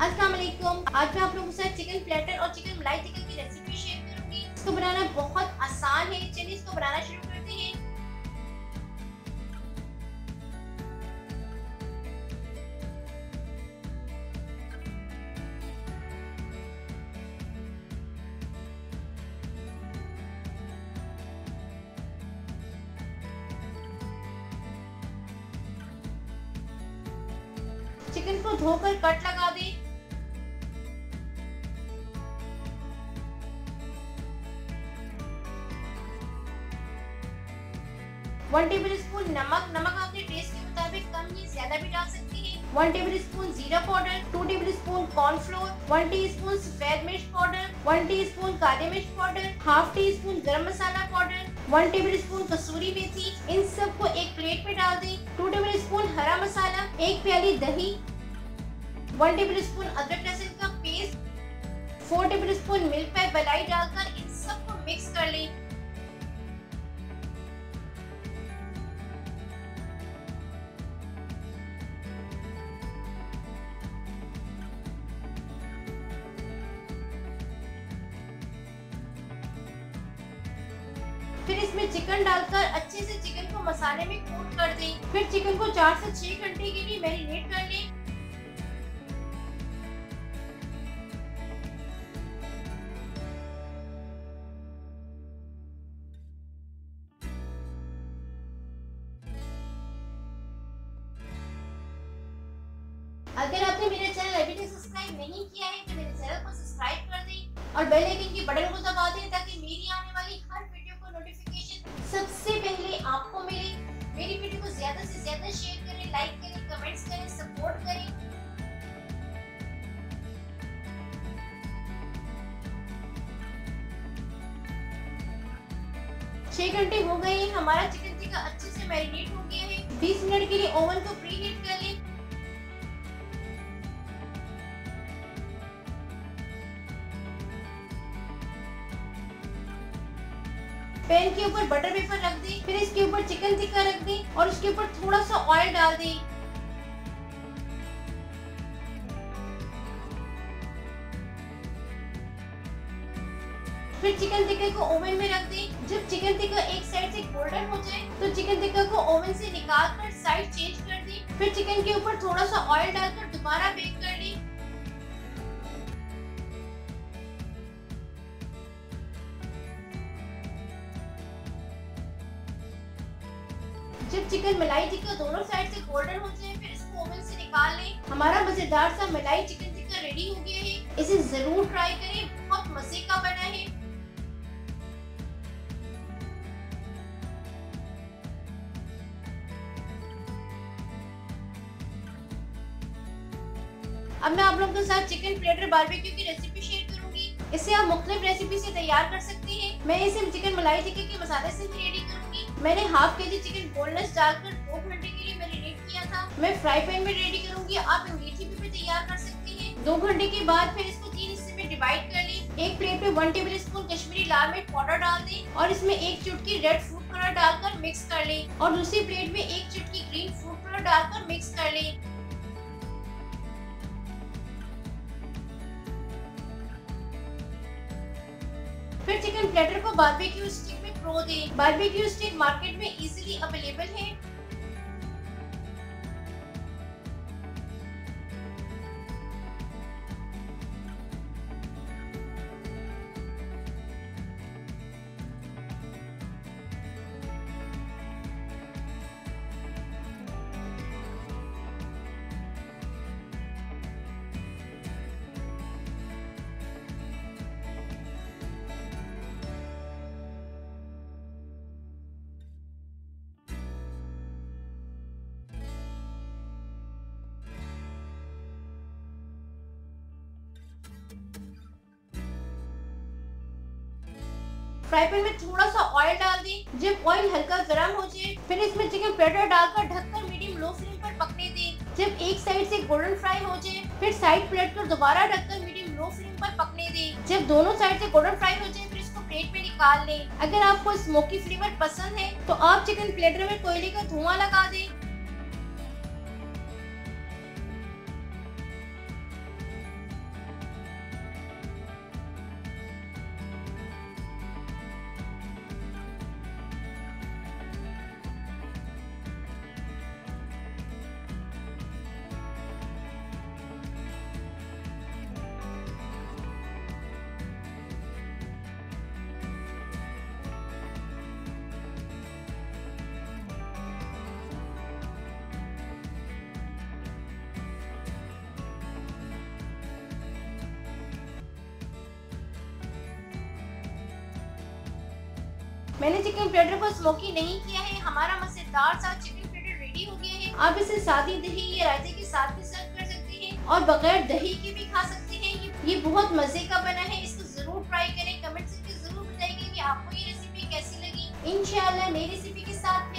अस्सलाम वालेकुम। आज मैं आप लोगों के साथ चिकन प्लेटर और चिकन मलाई चिकन की रेसिपी शेयर करूंगी। इसको बनाना बहुत आसान है। चलिए इसको बनाना शुरू करते हैं। चिकन को धोकर कट लगा दें। 1 टेबलस्पून नमक अपने टेस्ट के मुताबिक कम या ज्यादा भी डाल सकती हैं। 1 टेबलस्पून जीरा पाउडर, 2 टेबलस्पून कॉर्नफ्लोर, 1 टीस्पून सफेद मिर्च पाउडर, 1 टीस्पून काली मिर्च पाउडर, हाफ टीस्पून गरम मसाला पाउडर, 1 टेबलस्पून कसूरी मेथी। इन सब को एक प्लेट में डाल दें। 2 टेबलस्पून हरा मसाला, 1 प्याली दही, 1 टेबलस्पून अदरक लहसुन का पेस्ट, 4 टेबलस्पून मिल्क पैक मलाई डालकर इन सब को मिक्स कर लें। फिर इसमें चिकन डालकर अच्छे से चिकन को मसाले में कोट कर दें। फिर चिकन को 4 से 6 घंटे के लिए मैरिनेट कर लें। अगर आपने मेरा चैनल अभी तक सब्सक्राइब नहीं किया है तो मेरे चैनल को सब्सक्राइब कर दें और बेल आइकन के बटन को दबा दें ताकि मेरी आने वाली हर वीडियो को नोटिफिकेशन सबसे पहले आपको मिले। मेरी वीडियो को ज्यादा से ज्यादा शेयर करें, लाइक करें, कमेंट्स करें, सपोर्ट करें। छह घंटे हो गए हैं। हमारा चिकन टिक्का अच्छे से मैरिनेट हो गया है। 20 मिनट के लिए ओवन को प्री हीट कर लें। पैन के ऊपर बटर पेपर रख दें। फिर इसके ऊपर चिकन टिक्का रख दें और उसके ऊपर थोड़ा सा ऑयल डाल दें। फिर चिकन टिक्के को ओवन में रख दें। जब चिकन टिक्का एक साइड से गोल्डन हो जाए तो चिकन टिक्का को ओवन से निकाल कर साइड चेंज कर दें। फिर चिकन के ऊपर थोड़ा सा ऑयल डालकर दोबारा बेक कर लें। जब चिकन मलाई टिक्का दोनों साइड से गोल्डन हो जाए फिर इसको ओवन से निकाल लें। हमारा मजेदार सा मलाई चिकन टिक्का रेडी हो गया है। इसे जरूर ट्राई करें, बहुत मजे का बना है। अब मैं आप लोगों के साथ चिकन प्लेटर बारबेक्यू की रेसिपी शेयर करूंगी। इसे आप मुख्तलिफ रेसिपी से तैयार कर सकते हैं। मैं इसे चिकन मलाई टिक्के के मसाले से ही रेडी करूंगी। मैंने हाफ केजी चिकन बोनलेस डालकर 2 घंटे के लिए मैरिनेट किया था। मैं फ्राई पैन में रेडी करूंगी। आप अंगीठी भी तैयार कर सकते हैं। 2 घंटे के बाद फिर इसको 3 हिस्से में डिवाइड कर लें। एक प्लेट में 1 टेबलस्पून कश्मीरी लाल मिर्च पाउडर डाल दें और इसमें 1 चुटकी रेड फूड कलर डालकर मिक्स कर लें और दूसरी प्लेट में 1 चुटकी ग्रीन फूड कलर डालकर मिक्स कर लें। फिर चिकन प्लेटर को बारबेक्यू स्टिक में प्रो दें। बारबेक्यू स्टिक मार्केट में इजीली अवेलेबल है। फ्राई पैन में थोड़ा सा ऑयल डाल दें। जब ऑयल हल्का गर्म हो जाए फिर इसमें चिकन प्लेटर डालकर ढककर मीडियम लो फ्लेम पर पकने दें। जब एक साइड से गोल्डन फ्राई हो जाए फिर साइड प्लेट कर दोबारा ढककर मीडियम लो फ्लेम पर पकने दें। जब दोनों साइड से गोल्डन फ्राई हो जाए फिर इसको प्लेट में निकाल लें। अगर आपको स्मोकी फ्लेवर पसंद है तो आप चिकन प्लेटर में कोयले का धुआं लगा दें। मैंने चिकन प्लेटर को स्मोकी नहीं किया है। हमारा मजेदार सा चिकन प्लेटर रेडी हो गया है। आप इसे सादी दही या रायते के साथ भी सर्व कर सकते हैं और बगैर दही के भी खा सकते हैं। ये बहुत मजे का बना है। इसको जरूर ट्राई करें। कमेंट करके जरूर बताइए कि आपको ये रेसिपी कैसी लगी। इंशाल्लाह नई रेसिपी के साथ